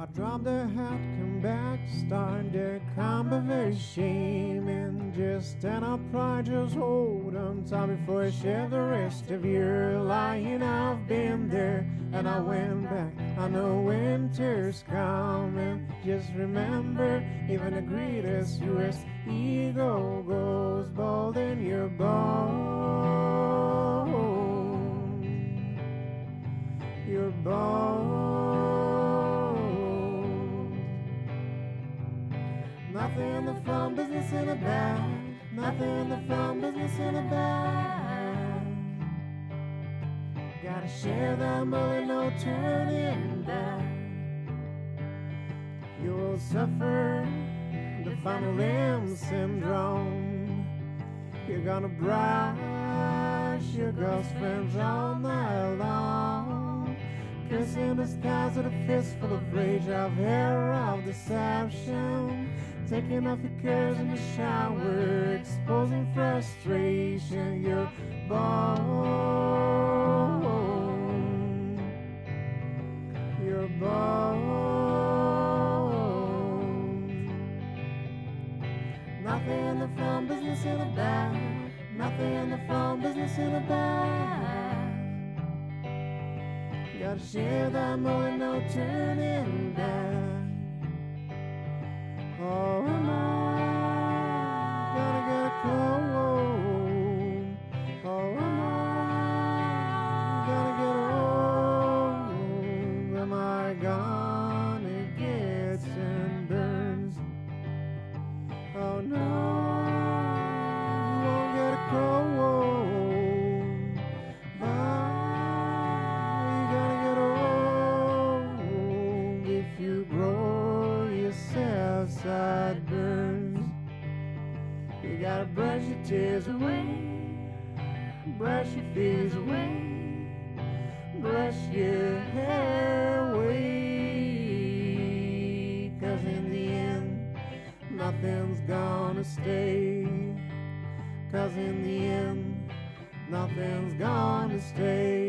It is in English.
I dropped the hat, come back, start the conversation, and just stand upright, just hold on tight before I share the rest of your lying. I've been there and I went back. I know winter's coming. Just remember, even the greatest US ego goes bald in your bone. Your bone. Nothing in the front, business in the back. Nothing in the front, business in the back. Gotta share that mullet, no turning back. You will suffer the final limb syndrome. You're gonna brush your girlfriends all night long, kissing the skies with a fistful of rage, of hair, of deception. Taking off your cares in the shower, exposing frustration. Your bone, your bone. Nothing in the front, business in the back. Nothing in the front, business in the back. Gotta share that mullet, no turning back. Oh, am I gonna get a cold? Oh, am I gonna get old? Am I gonna get sunburns? Oh no, you won't get a cold, but you're gonna get old if you grow yourself sideburns. You gotta brush your tears away, brush your fears away, brush your hair away. 'Cause in the end, nothing's gonna stay. 'Cause in the end, nothing's gonna stay.